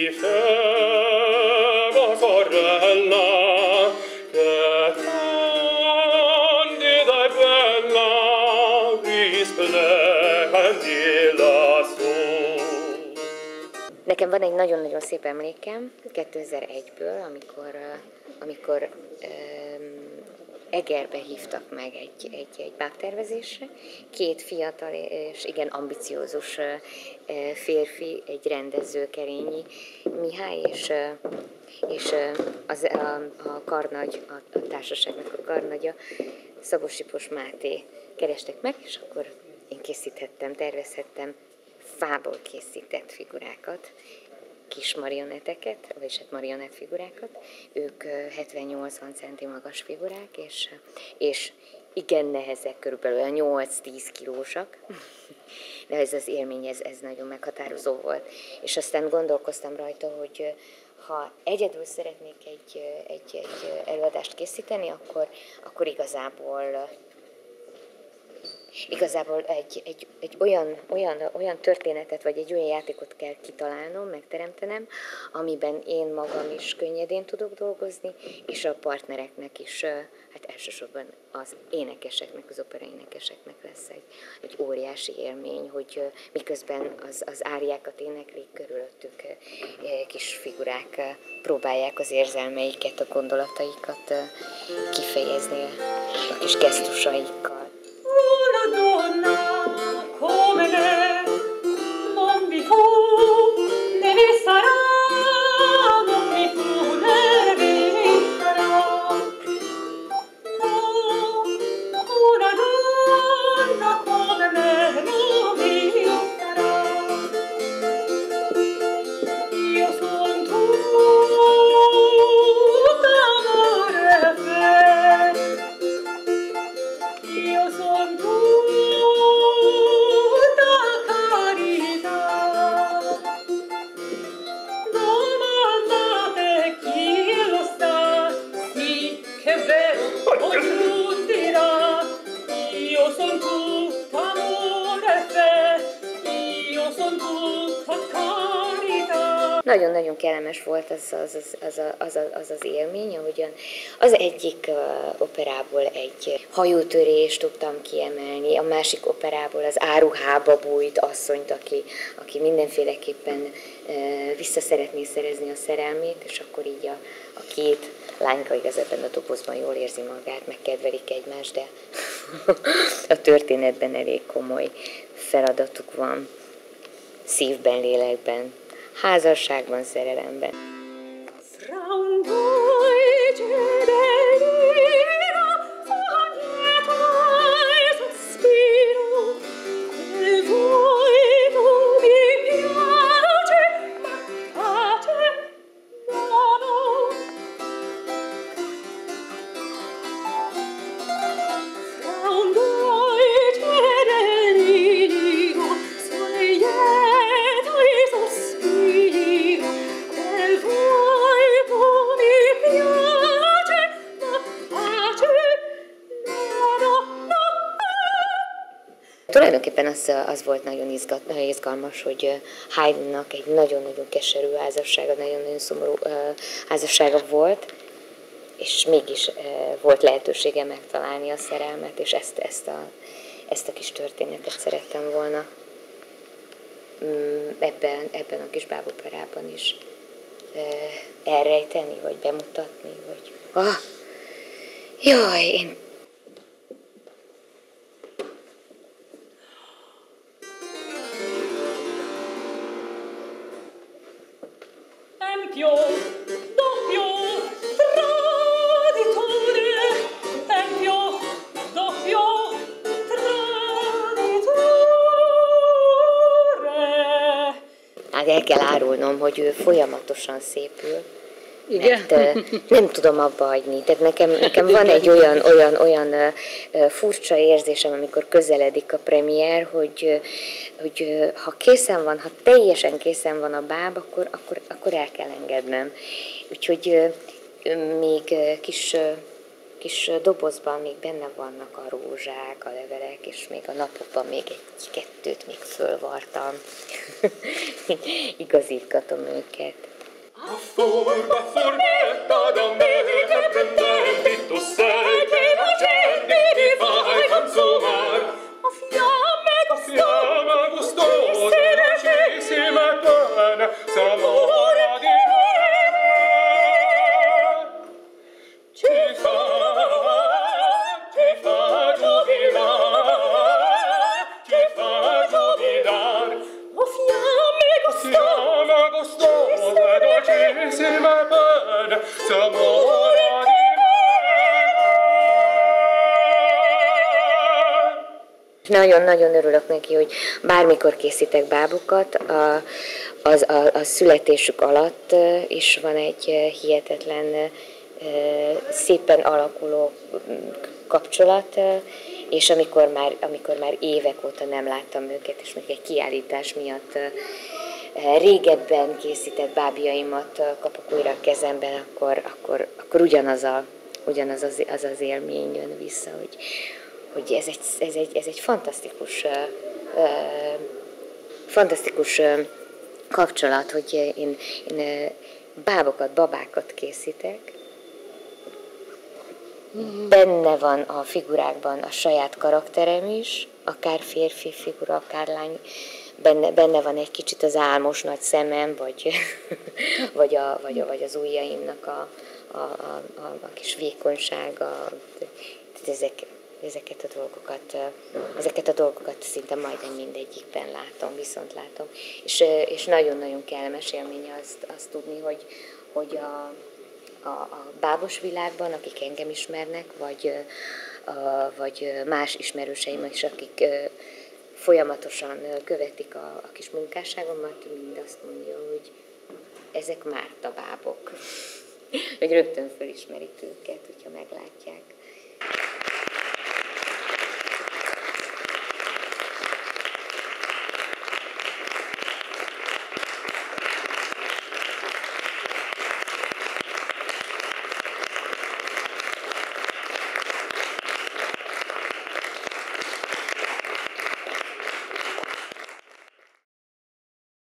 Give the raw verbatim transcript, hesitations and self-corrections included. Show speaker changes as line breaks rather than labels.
diceva sorella che candida e bella risplendi lassù.
Nekem van egy nagyon-nagyon szép emlékem kétezer-egyből, amikor, amikor um, Egerbe hívtak meg egy, egy, egy bábtervezésre. Két fiatal és igen ambiciózus férfi, egy rendező, Kerényi Mihály, és, és az, a, a karnagy, a, a társaságnak a karnagya, Szabó Sipos Máté kerestek meg, és akkor én készíthettem, tervezhettem fából készített figurákat, kis marionetteket, vagyis hát marionett figurákat. Ők hetven-nyolcvan centi magas figurák, és, és igen nehezek, körülbelül olyan nyolc-tíz kilósak. De ez az élmény, ez, ez nagyon meghatározó volt. És aztán gondolkoztam rajta, hogy ha egyedül szeretnék egy, egy, egy előadást készíteni, akkor, akkor igazából Igazából egy, egy, egy olyan, olyan, olyan történetet, vagy egy olyan játékot kell kitalálnom, megteremtenem, amiben én magam is könnyedén tudok dolgozni, és a partnereknek is, hát elsősorban az énekeseknek, az operaénekeseknek lesz egy, egy óriási élmény, hogy miközben az, az áriákat éneklik, körülöttük kis figurák próbálják az érzelmeiket, a gondolataikat kifejezni a kis gesztusaikkal.
Una donna come me non vi fu né vi sarà, non vi fu né vi sarà. Una donna come me non vi sarà. Io son tutta amore e fe. Io son tutta carità. Domandate chi lo sa, sì che è vero, o giù dirà. Io son tutta amore e fe, io son tutta carità.
Nagyon-nagyon kellemes volt az az, az, az, az, az, az élmény, ahogyan az egyik uh, operából egy hajótörést tudtam kiemelni, a másik operából az áruhába bújt asszonyt, aki, aki mindenféleképpen uh, vissza szeretné szerezni a szerelmét, és akkor így a, a két lányka igaz ebben a dobozban jól érzi magát, megkedvelik egymást, de a történetben elég komoly feladatuk van, szívben, lélekben, házasságban, szerelemben.
Fra un dolce delirio sognetai sospiro, quel vuoi tu mi piace, ma pace no, no. Fra un dolce delirio sognetai sospiro, quel vuoi tu mi piace, ma pace no, no, no.
Tulajdonképpen az, az volt nagyon izgat, izgalmas, hogy Haydnnak egy nagyon-nagyon keserű házassága, nagyon-nagyon szomorú uh, házassága volt, és mégis uh, volt lehetősége megtalálni a szerelmet, és ezt, ezt, a, ezt a kis történetet szerettem volna um, ebben, ebben a kis báboperában is uh, elrejteni, vagy bemutatni, vagy... Ah, jaj, én...
Tempio, doppio, traditore. Tempio, doppio, traditore.
Hát el kell árulnom, hogy ő folyamatosan szépül.
Igen?
Mert uh, nem tudom abba hagyni. Tehát nekem, nekem van egy olyan, olyan, olyan uh, furcsa érzésem, amikor közeledik a premier, hogy, uh, hogy uh, ha készen van, ha teljesen készen van a báb, akkor, akkor, akkor el kell engednem. Úgyhogy uh, még uh, kis, uh, kis dobozban még benne vannak a rózsák, a levelek, és még a napokban még egy-kettőt még fölvartam. Igazítgatom őket.
A furba furbetta da me che prendenti tu sei che la gente ti fai consumar.
A fiamme
Fiamma gustosa, dolcissima e buona, s'amora di me. Ci fa, ci fa giubilar, ci fa giubilar.
A fiamme
Fiamma gustosa, dolcissima e buona, s'amora di me.
Nagyon-nagyon örülök neki, hogy bármikor készítek bábukat, a, az, a, a születésük alatt is van egy hihetetlen, szépen alakuló kapcsolat, és amikor már, amikor már évek óta nem láttam őket, és még egy kiállítás miatt régebben készített bábjaimat kapok újra a kezemben, akkor, akkor, akkor ugyanaz, a, ugyanaz az, az az élmény jön vissza, hogy, hogy ez egy, ez egy, ez egy fantasztikus, uh, uh, fantasztikus uh, kapcsolat, hogy én, én uh, bábokat, babákat készítek. Benne van a figurákban a saját karakterem is, akár férfi figura, akár lány. Benne, benne van egy kicsit az álmos nagy szemem, vagy, vagy, a, vagy, a, vagy az ujjaimnak a, a, a, a, a kis vékonysága. Ezek, ezeket a dolgokat, ezeket a dolgokat szinte majdnem mindegyikben látom, viszont látom. És, és nagyon-nagyon kellemes élmény azt, azt tudni, hogy, hogy a, a, a bábos világban, akik engem ismernek, vagy, a, vagy más ismerőseim is, akik folyamatosan követik a, a kis munkásságomat, mind azt mondja, hogy ezek Márta bábok. Hogy rögtön fölismerik őket, hogyha meglátják.